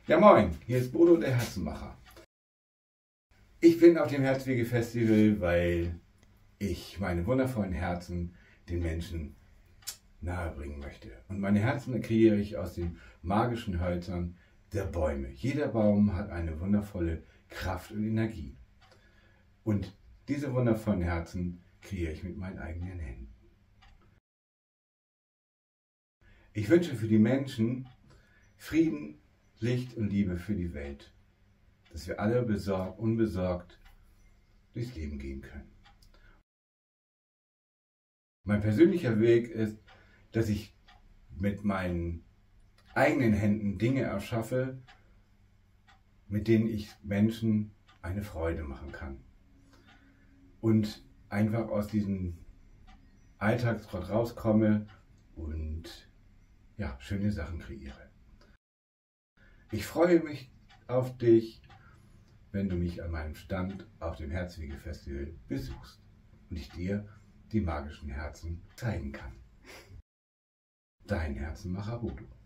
Ja moin, hier ist Bodo der Herzenmacher. Ich bin auf dem Herzwege-Festival, weil ich meine wundervollen Herzen den Menschen nahebringen möchte. Und meine Herzen kreiere ich aus den magischen Hölzern der Bäume. Jeder Baum hat eine wundervolle Kraft und Energie. Und diese wundervollen Herzen kreiere ich mit meinen eigenen Händen. Ich wünsche für die Menschen Frieden, Licht und Liebe für die Welt, dass wir alle unbesorgt durchs Leben gehen können. Mein persönlicher Weg ist, dass ich mit meinen eigenen Händen Dinge erschaffe, mit denen ich Menschen eine Freude machen kann. Und einfach aus diesem Alltagstrott rauskomme und ja, schöne Sachen kreiere. Ich freue mich auf dich, wenn du mich an meinem Stand auf dem Herzwege-Festival besuchst und ich dir die magischen Herzen zeigen kann. Dein Herzenmacher Bodo.